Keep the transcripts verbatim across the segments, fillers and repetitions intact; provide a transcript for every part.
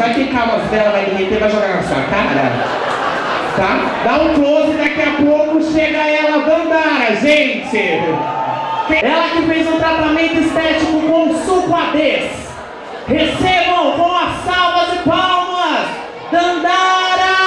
vai ficar umas velas, vai derreter, vai jogar na sua cara. Tá? Dá um close, daqui a pouco chega ela, Dandara, gente. Ela que fez um tratamento estético com suquadez. Recebam com a salva de palmas, Dandara!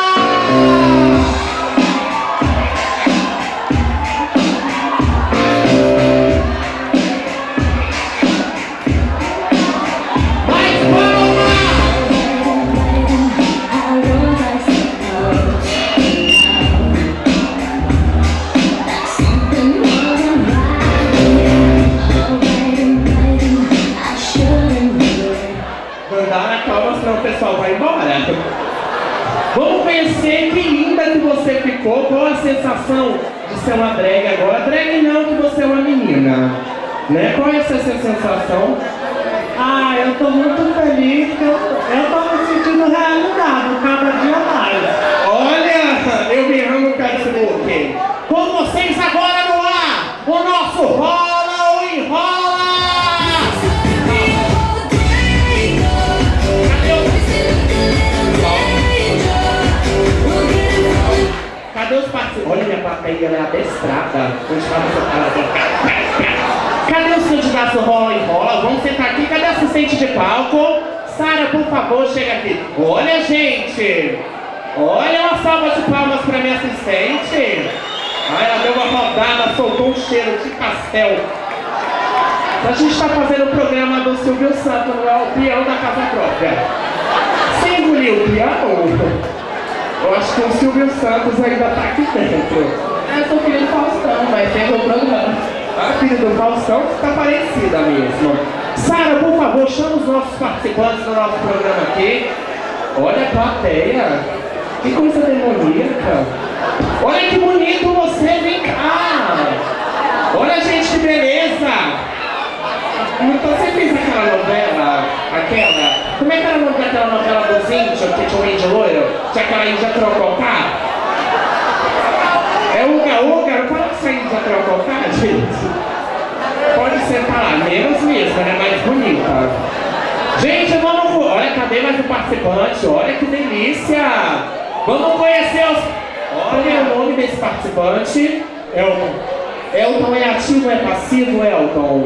O pessoal vai embora. Vamos conhecer que linda que você ficou. Qual a sensação de ser uma drag agora? Drag não, que você é uma menina, né? Qual é essa sensação? Ah, eu tô muito feliz que eu, eu tô me sentindo realizado cada dia mais. Olha, eu me amo no Facebook. Com vocês agora no ar, o nosso Rola ou Enrola! Cadê os participantes? Olha, minha plateia, ela é adestrada. Cadê os candidatos do Rola e Rola? Vamos sentar aqui. Cadê o assistente de palco? Sara, por favor, chega aqui. Olha, gente. Olha, uma salva de palmas para minha assistente. Ah, ela deu uma rodada, soltou um cheiro de pastel. A gente está fazendo o programa do Silvio Santos, não é o peão da casa própria. Você engoliu o peão? Eu acho que o Silvio Santos ainda tá aqui dentro. Eu sou filho do Faustão, mas tem o programa. A filha do Faustão tá parecida mesmo. Sara, por favor, chama os nossos participantes do nosso programa aqui. Olha a plateia. Que coisa demoníaca. Olha que bonito você, vem cá. Olha, gente, que beleza. Então você fez aquela novela, aquela... Como é que era o nome daquela novela dos índios, que tinha um índio loiro? Tinha aquela índia trococá? É Uga Uga? Pode ser índia trococá, gente? Pode sentar lá, menos mesmo, né? Mais bonita. Gente, vamos... Olha, cadê mais um participante? Olha que delícia! Vamos conhecer os... Olha o nome desse participante. Elton. Elton é ativo ou é passivo, Elton?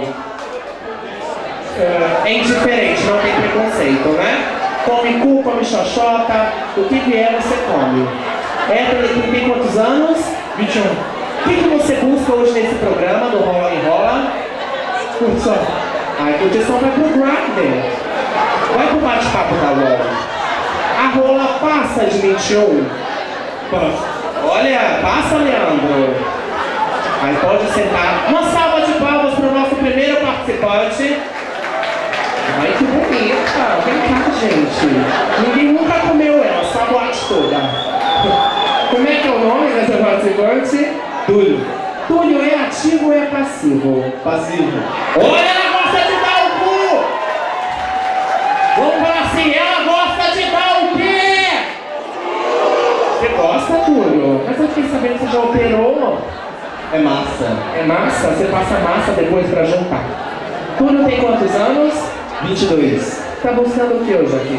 É indiferente, não tem preconceito, né? Come cu, come xoxota, o que vier você come. Hétero, tem quantos anos? vinte e um. O que, que você busca hoje nesse programa do Rola e Rola? Curtição. A curtição vai pro Grindr. Vai pro bate-papo da U O L. A rola passa de vinte e um? Passa. Olha, passa, Leandro. Aí pode sentar. Uma salva de palmas pro nosso primeiro participante. Ai, que bonita! Vem cá, gente. Ninguém nunca comeu ela, só a boate toda. Como é que é o nome dessa participante? Túlio. Túlio é ativo ou é passivo? Passivo. Olha, ela gosta de dar o cu! Vamos falar assim, ela gosta de dar o quê? Você gosta, Túlio? Mas eu fiquei sabendo que você já operou. É massa. É massa? Você passa massa depois pra juntar. Túlio tem quantos anos? vinte e dois. Tá buscando o que hoje aqui?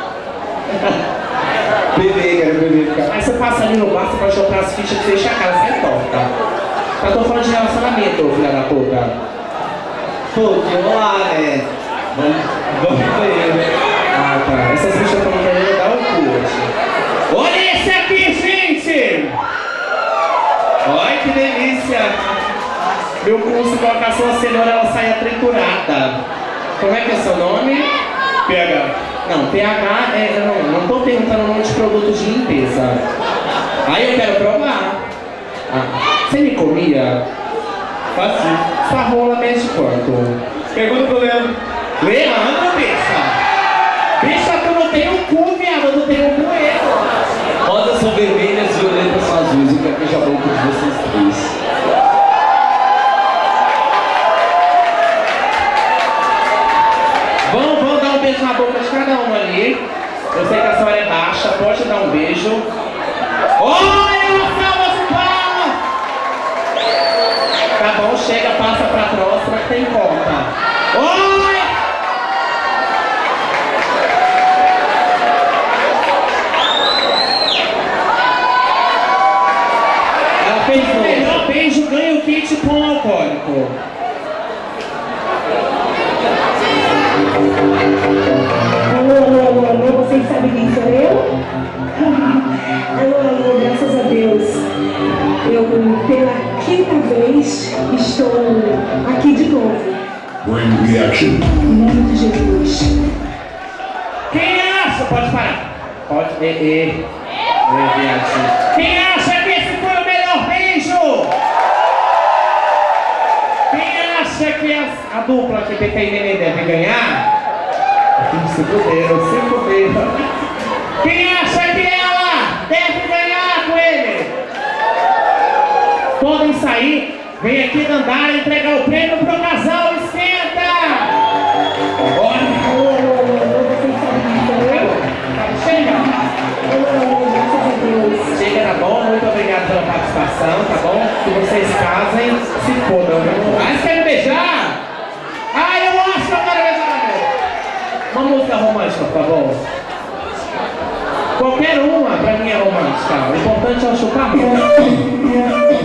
Bebê, quero beber. Aí você passa ali no bar, você pode jogar as fichas que você enche a cara, você é torta. Eu tô falando de relacionamento, filha da puta. Pô, vamos lá, né? Vamos, vamos ver. Ah, tá. Essas fichas estão querendo dar o cu hoje. Olha esse aqui, gente! Olha que delícia! Meu curso colocar sua cenoura, ela saia triturada. Como é que é seu nome? P H. Não, P H é... Eu não, não tô perguntando o nome de produtos de limpeza. Aí eu quero provar. Ah, você me comia? Fácil. Sua rola mexe quanto? Pergunta pro Leandro. Leandro, bicha! Bicha, tu não tem um cu, viado, tu tem um bueiro. Rosas são vermelhas, violetas são azuis. Eu quero que eu já vou com vocês três. Vamos, vamos dar um beijo na boca de cada um ali. Eu sei que a senhora é baixa, pode dar um beijo. Olha, uma salva de palmas! Tá bom, chega, passa pra próxima que tem conta. Olha! Bring reaction. Em nome de Jesus. Quem acha? Pode parar. Pode. E, e. Quem acha que esse foi o melhor beijo? Quem acha que a, a dupla que P T e Neném deve ganhar? Se fuderam, se fuderam. Quem acha que ela deve ganhar com ele? Podem sair. Vem aqui Dandara entregar o prêmio pro casal. Esquenta! Bora! Chega! Chega, tá bom? Muito obrigado pela participação, tá bom? Que vocês casem, se fodam. Ah, vocês querem beijar? Ah, eu acho que eu quero beijar. Uma música romântica, por favor. Qualquer uma, pra mim, é romântica. O importante é o chupar muito.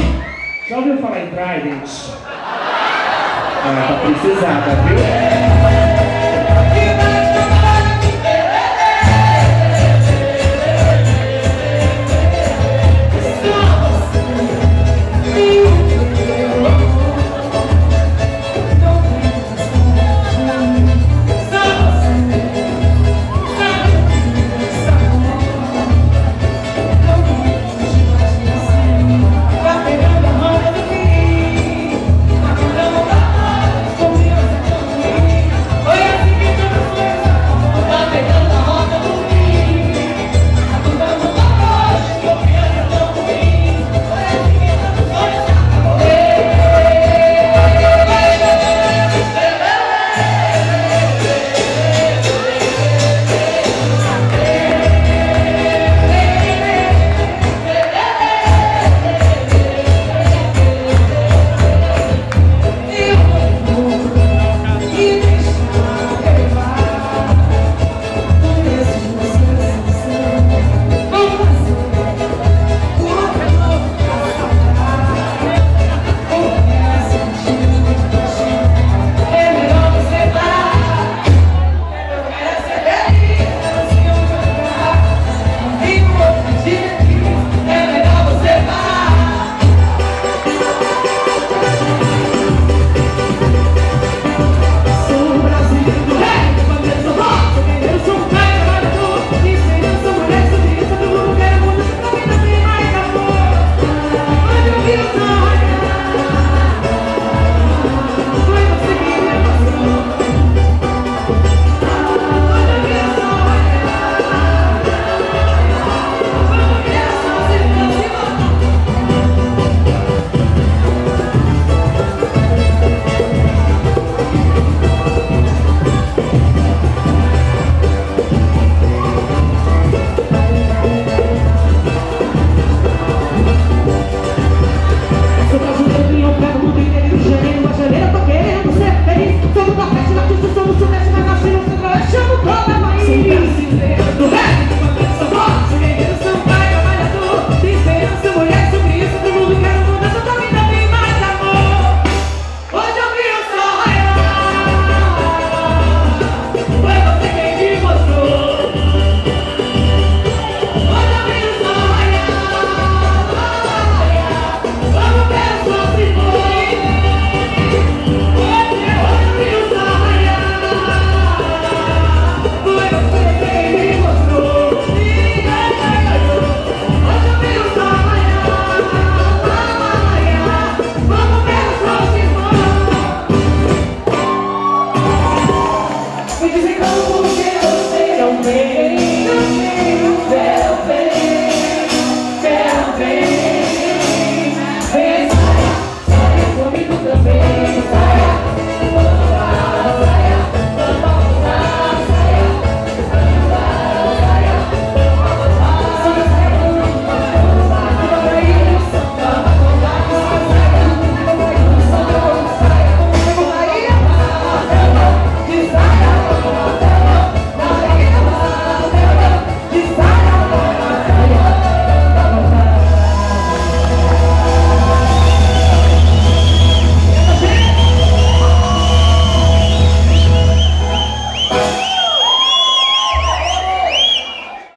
Já ouviu falar em Trident? Ah, tá precisada, viu?